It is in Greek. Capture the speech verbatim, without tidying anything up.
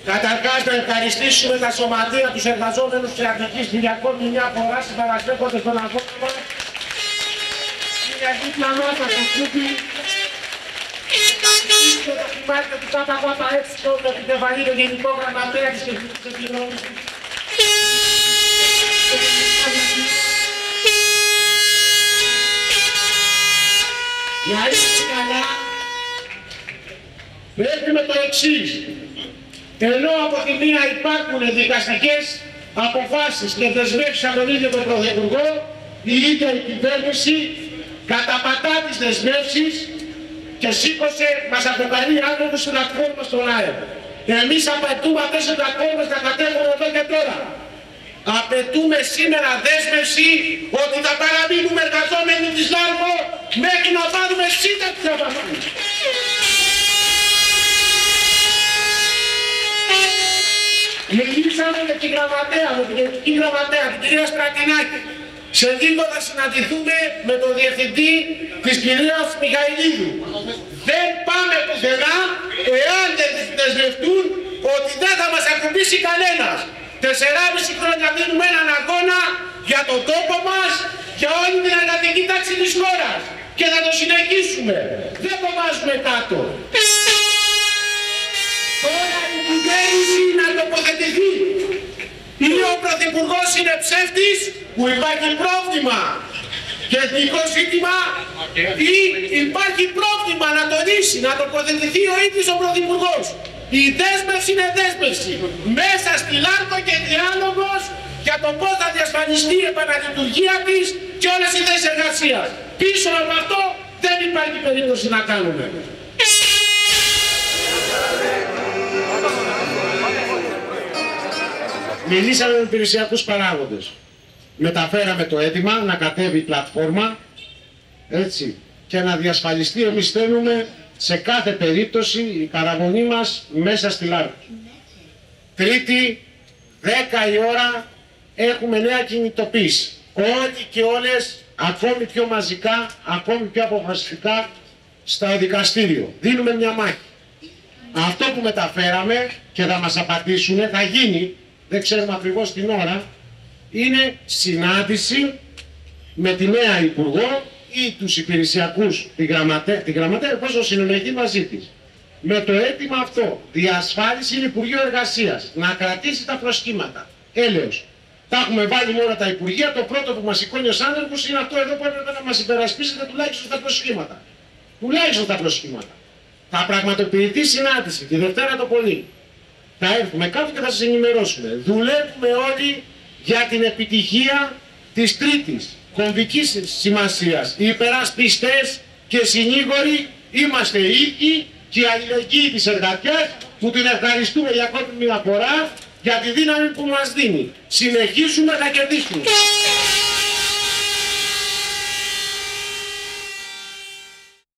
Καταρχάς να ευχαριστήσουμε τα σωματεία, τους εργαζόμενους της Αττικής για ακόμη μια φορά συμπαραστέκονται στον αγώνα μας. Είναι δίπλα μας από το Σκούπι. Και το θυμάστε του ΚΚΕ και όλο την Τεβαή, το Γενικό Γραμματέα της Εθνικής Επιδρόμησης. Για έτσι καλά, πρέπει με το εξής. Ενώ από τη μία υπάρχουν δικαστικές αποφάσεις και δεσμεύσεις από τον ίδιο τον Πρωθυπουργό, η ίδια η κυβέρνηση καταπατά τις δεσμεύσεις και σήκωσε, μας αποκαλεί άνθρωπος στην πλατφόρμα στον ΑΕΠ. Εμείς απαιτούμε αυτές τις πλατφόρμες να κατέχουν εδώ και τώρα. Απαιτούμε σήμερα δέσμευση ότι θα παραμείνουμε εργαζόμενοι της ΛΑΡΚΟ μέχρι να πάρουμε σύνταξη από αυτούς. Μιλήσαμε με την γραμματέα, με την γενική γραμματέα, την κυρία Στρατινάκη. Σε λίγο θα συναντηθούμε με τον διευθυντή της κυρίας Μιχαηλίδου. Δεν πάμε πουθενά εάν δεν δεσμευτούν ότι δεν θα μας ακουμπήσει κανένας. Τεσσεράμιση χρόνια δίνουμε έναν αγώνα για τον τόπο μας, για όλη την εργατική τάξη της χώρας. Και θα το συνεχίσουμε. Δεν το βάζουμε κάτω. Τώρα η κυβέρνηση να τοποθετηθεί. Ή ο Πρωθυπουργός είναι ψεύτης που υπάρχει πρόβλημα και εθνικό ζήτημα, ή υπάρχει πρόβλημα να τονίσει, να τοποθετηθεί ο ίδιος ο Πρωθυπουργός. Η δέσμευση είναι δέσμευση. Μέσα στη ΛΑΡΚΟ και διάλογος για το πώς θα διασφαλιστεί η επαναλειτουργία της και όλες οι θέσεις εργασίας. Πίσω από αυτό δεν υπάρχει περίπτωση να κάνουμε. Μιλήσαμε με υπηρεσιακούς παράγοντες. Μεταφέραμε το αίτημα να κατέβει η πλατφόρμα, έτσι, και να διασφαλιστεί, εμείς θέλουμε σε κάθε περίπτωση η παραμονή μας μέσα στη ΛΑΡΚΟ. Τρίτη, δέκα η ώρα, έχουμε νέα κινητοποίηση. Όλοι και όλες, ακόμη πιο μαζικά, ακόμη πιο αποφασιστικά, στο δικαστήριο. Δίνουμε μια μάχη. Αυτό που μεταφέραμε και θα μας απαντήσουν, θα γίνει, δεν ξέρουμε ακριβώς την ώρα, είναι συνάντηση με τη νέα Υπουργό ή τους υπηρεσιακούς, τη γραμματέα, τη γραμματέα πόσο συνεννοηθεί μαζί της. Με το αίτημα αυτό, διασφάλιση Υπουργείου Εργασίας, να κρατήσει τα προσχήματα. Έλεος. Τα έχουμε βάλει με όλα τα Υπουργεία, το πρώτο που μας σηκώνει ως άνεργος είναι αυτό εδώ που έπρεπε να μας υπερασπίσετε τουλάχιστον τα προσχήματα. Τουλάχιστον τα προσχήματα. Θα πραγματοποιηθεί συνάντηση τη Δευτέρα το πρωί. Θα έρθουμε κάτω και θα σας ενημερώσουμε. Δουλεύουμε όλοι για την επιτυχία της τρίτης κομβικής σημασίας. Οι υπερασπιστές και συνήγοροι είμαστε οίκοι και η αλληλεγγύη της εργατιάς που την ευχαριστούμε για ακόμη μια φορά για τη δύναμη που μας δίνει. Συνεχίζουμε να κερδίσουμε.